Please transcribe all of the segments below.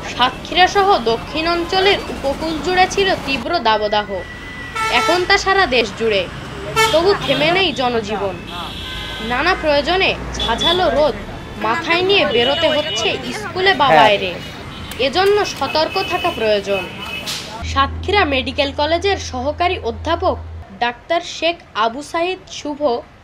সাতক্ষীরা সহ দক্ষিণ অঞ্চলের উপকূল জুড়ে ছিল তীব্র দাবদাহ। এখন তা সারা দেশ জুড়ে। তবু থেমে নেই জনজীবন। নানা প্রয়োজনে ঝাঝালো রোদ মাথায় নিয়ে বেরোতে হচ্ছে স্কুলে বা বাইরে। এজন্য সতর্ক থাকা প্রয়োজন। সাতক্ষীরা মেডিকেল কলেজের সহকারী অধ্যাপক ডাক্তার শেখ আবু সাইদ শুভ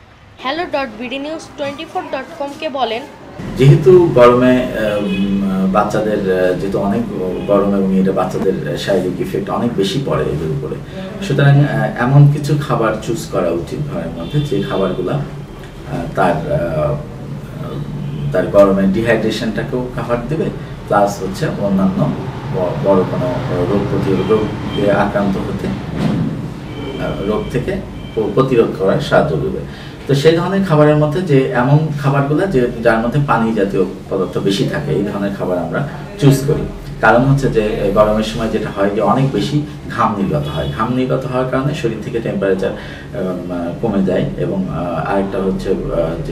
hello.bdnews24.com-কে বলেন, যেহেতু গরমে বাচ্চাদের যেহেতু অনেক গরম এবং এটা বাচ্চাদের শারীরিক ইফেক্ট অনেক বেশি পড়ে এদের উপরে, সুতরাং এমন কিছু খাবার চুজ করা উচিত ঘরের মধ্যে যে খাবারগুলা তার গরমের ডিহাইড্রেশনটাকেও কাভার দেবে, প্লাস হচ্ছে অন্যান্য বড় কোনো রোগে আক্রান্ত হতে রোগ থেকে প্রতিরোধ করার সাহায্য দেবে। তো সেই ধরনের খাবারের মধ্যে যে এমন খাবারগুলো যার মধ্যে পানি জাতীয় পদার্থ বেশি থাকে, এই ধরনের খাবার আমরা চুজ করি। কারণ হচ্ছে যে গরমের সময় যেটা হয় যে অনেক বেশি ঘাম নির্গত হয়। ঘাম নির্গত হওয়ার কারণে শরীর থেকে টেম্পারেচার কমে যায় এবং আরেকটা হচ্ছে যে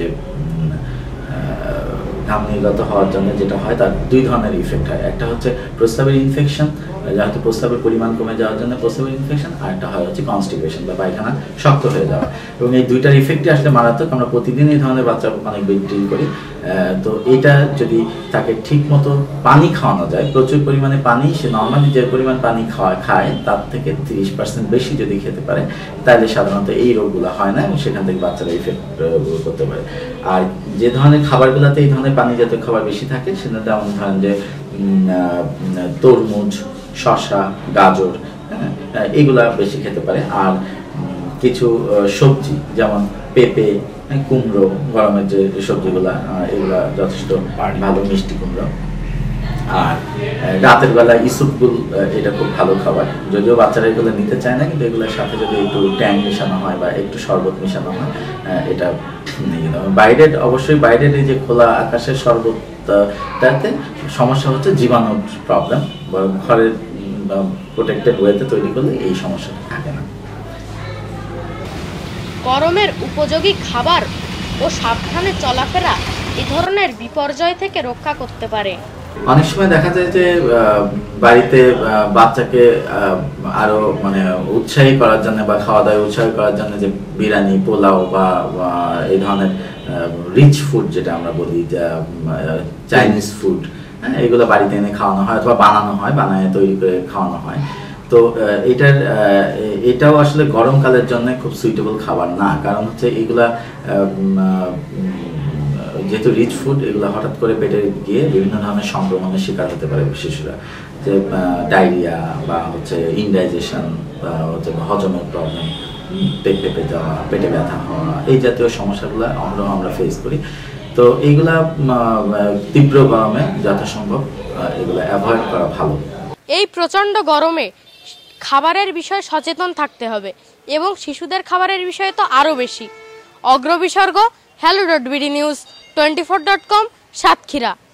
ঘাম নির্গত হওয়ার জন্য যেটা হয় তার দুই ধরনের ইফেক্ট হয়। একটা হচ্ছে প্রস্রাবের ইনফেকশন, যেহেতু প্রস্রাবের পরিমাণ কমে যাওয়ার জন্য প্রস্রাবের ইনফেকশন, আর একটা হয় হচ্ছে কনস্টিপেশন বা পায়খানা শক্ত হয়ে যাওয়া। এবং এই দুইটার ইফেক্টই আসলে মারাত্মক। আমরা প্রতিদিন এই ধরনের বাচ্চা অনেক বেশি ডিল করি। তো এটা যদি তাকে ঠিক মতো পানি খাওয়ানো যায়, প্রচুর পরিমাণে পানি, সে নর্মালি যে পরিমাণ পানি খায় তার থেকে 30% বেশি যদি খেতে পারে, তাহলে সাধারণত এই রোগগুলো হয় না এবং সেখান থেকে বাচ্চারা ইফেক্ট করতে পারে। আর যে ধরনের খাবারগুলোতে এই ধরনের পানি জাতীয় খাবার বেশি থাকে, সেটা যেমন ধরেন যে তরমুজ, শসা, গাজর, এগুলা বেশি খেতে পারে। আর কিছু সবজি যেমন পেঁপে, কুমড়ো, গরমের যে সবজিগুলা, এগুলা যথেষ্ট ভালো, মিষ্টি কুমড়ো। আর রাতের বেলা ইসুপগুল, এটা খুব ভালো খাবার, যদিও বাচ্চারা এগুলো নিতে চায় না, কিন্তু এগুলোর সাথে যদি একটু ট্যাং মেশানো হয় বা একটু শরবত মেশানো হয়, এটা বাইরের, অবশ্যই বাইরের এই যে খোলা আকাশের শরবতটাতে সমস্যা হচ্ছে জীবাণুর প্রবলেম। ঘরের প্রোটেক্টেড ওয়েতে তৈরি করলে এই সমস্যাটা থাকে না। গরমের উপযোগী খাবার ও সাবধানে চলাফেরা এই ধরনের বিপর্যয় থেকে রক্ষা করতে পারে। অনেক সময় দেখা যায় যে বাড়িতে বাচ্চাকে আরো উৎসাহী করার জন্য বা খাওয়া দাওয়া উৎসাহী করার জন্য যে বিরিয়ানি, পোলাও বা এই ধরনের রিচ ফুড যেটা আমরা বলি, চাইনিজ ফুড, এগুলো বাড়িতে এনে খাওয়ানো হয় অথবা বানানো হয়, বানায় তৈরি করে খাওয়ানো হয়। তো এটাও আসলে গরমকালের জন্য খুব সুইটেবল খাবার না। কারণ হচ্ছে এগুলা যেহেতু রিচ ফুড, এগুলো হঠাৎ করে পেটে গিয়ে বিভিন্ন ধরনের সংক্রমণের শিকার হতে পারে শিশুরা, যে ডায়রিয়া বা হচ্ছে ইনডাইজেশন বা হচ্ছে হজমের প্রবলেম, পেট পেঁপে যাওয়া, পেটে ব্যথা হওয়া, এই জাতীয় সমস্যাগুলো আমরা ফেস করি। তো এইগুলা তীব্র গরমে যথাসম্ভব এগুলো অ্যাভয়েড করা ভালো। এই প্রচণ্ড গরমে খাবারের বিষয়ে সচেতন থাকতে হবে এবং শিশুদের খাবারের বিষয়ে তো আরও বেশি। অগ্রবিসর্গ hello.bdnews24.com সাতক্ষীরা।